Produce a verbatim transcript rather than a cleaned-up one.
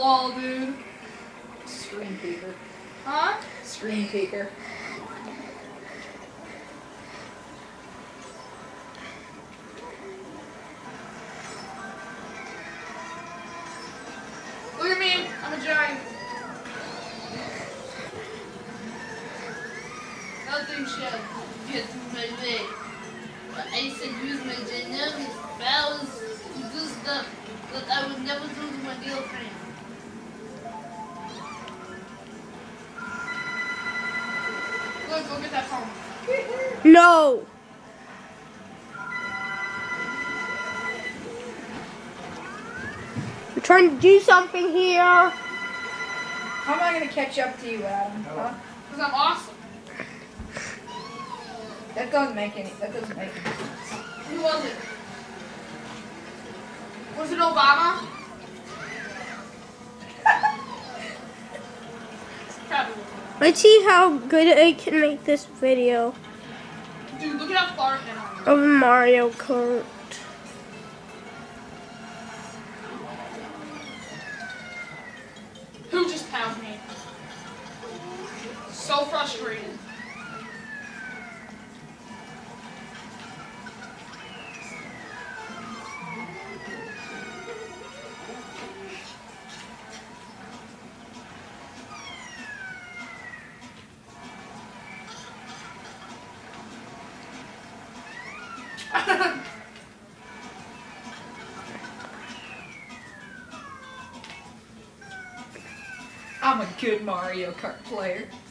wall, dude. Screen peeker. Huh? Screen peeker. Look at me. I'm a giant. Nothing shall get through my way. But I said use my dynamic powers to do stuff that I would never do to my girlfriend. Look, look at that phone. No. I'm trying to do something here. How am I gonna catch up to you, Adam? Huh? Because I'm awesome. That doesn't make any. That doesn't make any sense. Who was it? Was it Obama? Probably wasn't. Let's see how good I can make this video Dude, look at how far it went on. of Mario Kart. Who just pounded me? So frustrated. I'm a good Mario Kart player.